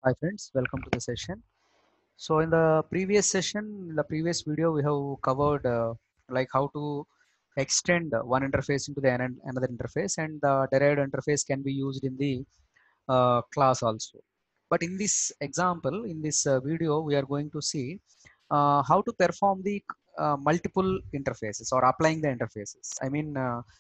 Hi friends, welcome to the session. So in the previous session, in the previous video, we have covered like how to extend one interface into the another interface, and the derived interface can be used in the class also. But in this example, in this video, we are going to see how to perform the multiple interfaces or applying the interfaces. I mean,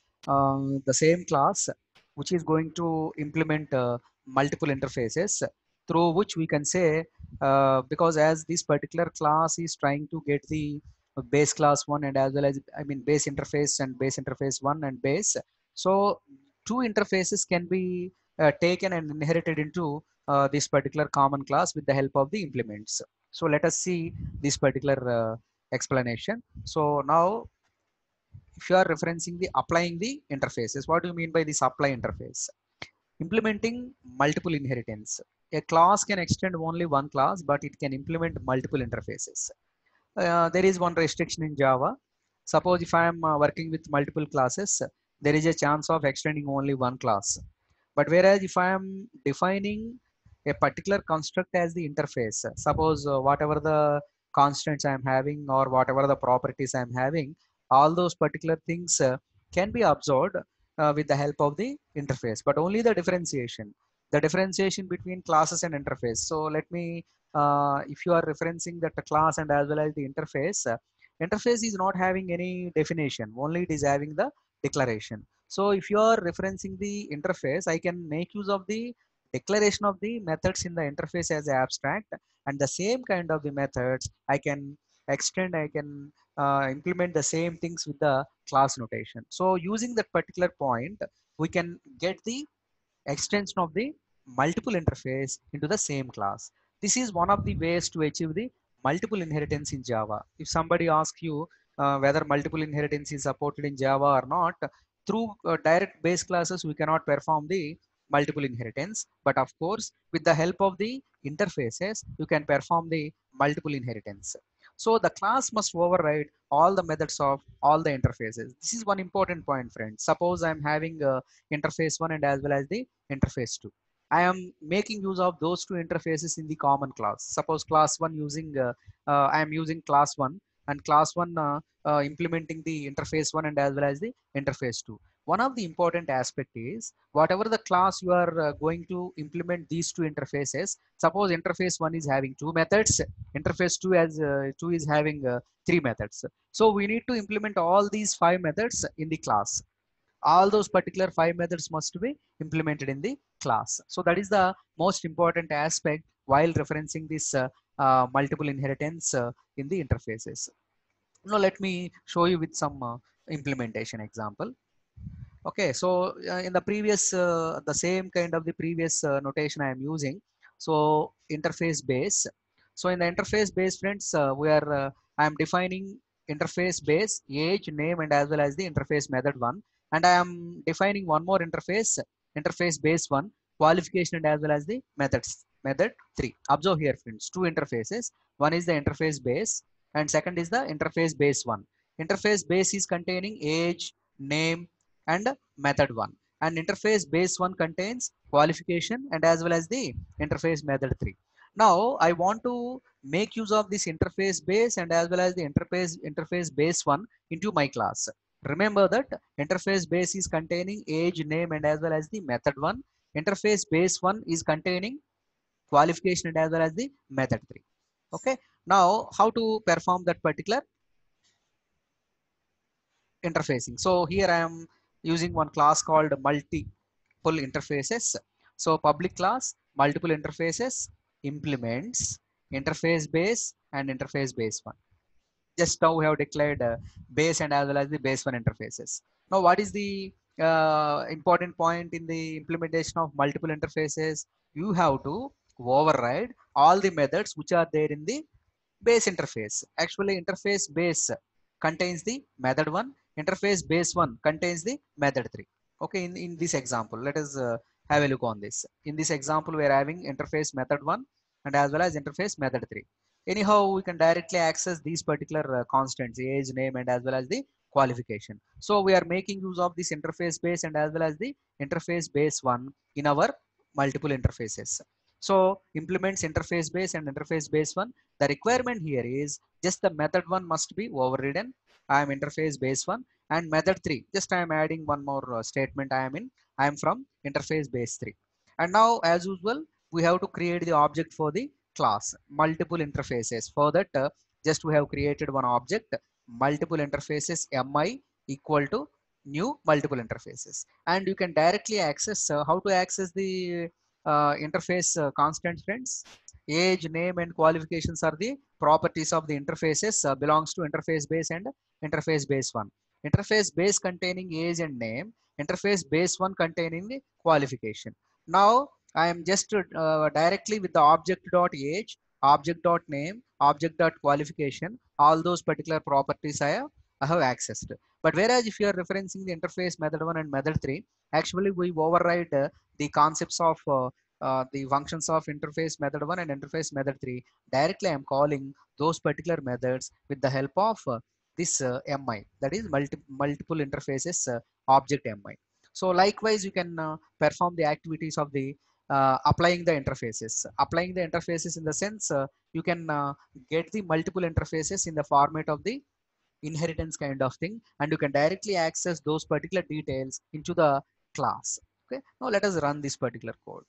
the same class which is going to implement multiple interfaces through which we can say because as this particular class is trying to get the base class one and as well as base interface and base interface one and base. So two interfaces can be taken and inherited into this particular common class with the help of the implements. So let us see this particular explanation. So now if you are referencing the applying the interfaces, what do you mean by this apply interface? Implementing multiple inheritance. A class can extend only one class, but it can implement multiple interfaces. There is one restriction in Java. Suppose if I am working with multiple classes, there is a chance of extending only one class. But whereas if I am defining a particular construct as the interface, suppose whatever the constants I am having or whatever the properties I am having, all those particular things can be absorbed with the help of the interface, but only the differentiation between classes and interface. So let me, if you are referencing that the class and as well as the interface, interface is not having any definition, only it is having the declaration. So if you are referencing the interface, I can make use of the declaration of the methods in the interface as abstract, and the same kind of the methods I can extend, I can implement the same things with the class notation. So using that particular point, we can get the extension of the multiple interface into the same class. This is one of the ways to achieve the multiple inheritance in Java. If somebody asks you whether multiple inheritance is supported in Java or not, through direct base classes, we cannot perform the multiple inheritance. But of course, with the help of the interfaces, you can perform the multiple inheritance. So the class must override all the methods of all the interfaces. This is one important point, friends. Suppose I'm having interface 1 and as well as the interface 2. I am making use of those two interfaces in the common class. Suppose class 1 using, I am using class 1 and class 1 implementing the interface 1 and as well as the interface 2. One of the important aspect is whatever the class you are going to implement these two interfaces. Suppose interface 1 is having two methods, interface 2 as 2 is having three methods. So we need to implement all these five methods in the class. All those particular five methods must be implemented in the class. So that is the most important aspect while referencing this multiple inheritance in the interfaces. Now let me show you with some implementation example. Okay, so in the previous, the same kind of the previous notation I am using. So interface base. So in the interface base, friends, I am defining interface base, age, name, and as well as the interface method one. And I am defining one more interface, interface base one, qualification, and as well as the methods, method three. Observe here, friends, two interfaces. One is the interface base, and second is the interface base one. Interface base is containing age, name, and method 1, and interface base 1 contains qualification and as well as the interface method 3. Now I want to make use of this interface base and as well as the interface base 1 into my class. Remember that interface base is containing age, name, and as well as the method 1. Interface base 1 is containing qualification and as well as the method 3. Okay, now how to perform that particular interfacing? So here I am using one class called multiple interfaces. So public class multiple interfaces implements interface base and interface base one. Just now we have declared base and as well as the base one interfaces. Now what is the important point in the implementation of multiple interfaces? You have to override all the methods which are there in the base interface. Actually interface base contains the method 1, interface base 1 contains the method 3. Okay, in this example let us have a look on this. In this example we are having interface method 1 and as well as interface method 3. Anyhow we can directly access these particular constants, age, name, and as well as the qualification. So we are making use of this interface base and as well as the interface base 1 in our multiple interfaces. So implements interface base and interface base one. The requirement here is just the method one must be overridden. I am interface base one, and method three, just I am adding one more statement. I am from interface base three. And now as usual, we have to create the object for the class multiple interfaces. For that, just we have created one object multiple interfaces mi equal to new multiple interfaces. And you can directly access how to access the interface constant, friends. Age, name, and qualifications are the properties of the interfaces belongs to interface base and interface base one. Interface base containing age and name, interface base one containing the qualification. Now I am just directly with the object dot age, object dot name, object dot qualification. All those particular properties I have accessed. But whereas if you are referencing the interface method one and method three, actually we override the concepts of the functions of interface method 1 and interface method 3. Directly I am calling those particular methods with the help of this mi, that is multiple interfaces object mi. So likewise you can perform the activities of the applying the interfaces. Applying the interfaces in the sense you can get the multiple interfaces in the format of the inheritance kind of thing, and you can directly access those particular details into the class. Okay, now let us run this particular code.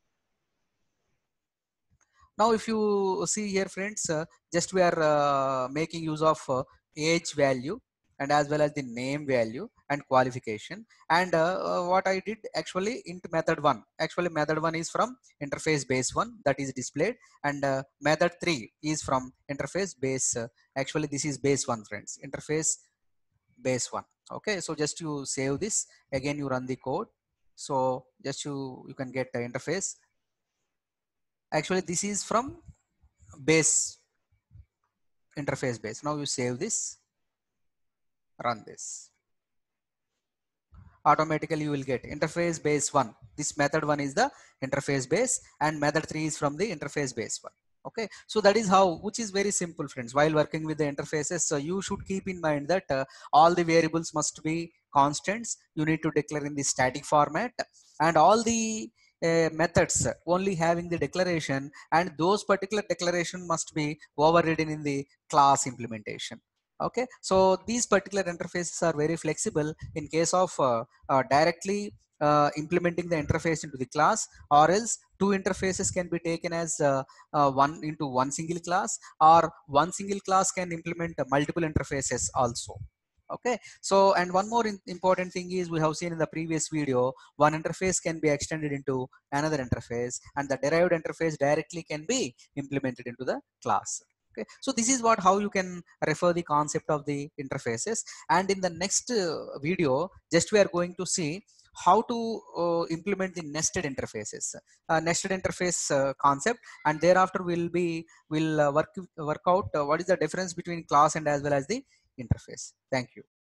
Now if you see here, friends, just we are making use of age value and as well as the name value and qualification. And what I did actually into method 1, actually method 1 is from interface base 1, that is displayed, and method 3 is from interface base actually this is base 1, friends, interface base 1. Okay, so just you save this, again you run the code. So just you can get the interface. Actually this is from base, interface base. Now you save this, run this. Automatically you will get interface base 1. This method 1 is the interface base and method 3 is from the interface base 1. Okay, so that is how, which is very simple, friends. While working with the interfaces, so you should keep in mind that all the variables must be constants. You need to declare in the static format, and all the methods only having the declaration, and those particular declaration must be overridden in the class implementation. Okay, so these particular interfaces are very flexible in case of directly implementing the interface into the class, or else two interfaces can be taken as one into one single class, or one single class can implement multiple interfaces also. Okay, so and one more important thing is, we have seen in the previous video, one interface can be extended into another interface, and the derived interface directly can be implemented into the class. Okay, so this is what how you can refer the concept of the interfaces. And in the next video, just we are going to see how to implement the nested interfaces, nested interface concept, and thereafter will work out what is the difference between class and as well as the interface. Thank you.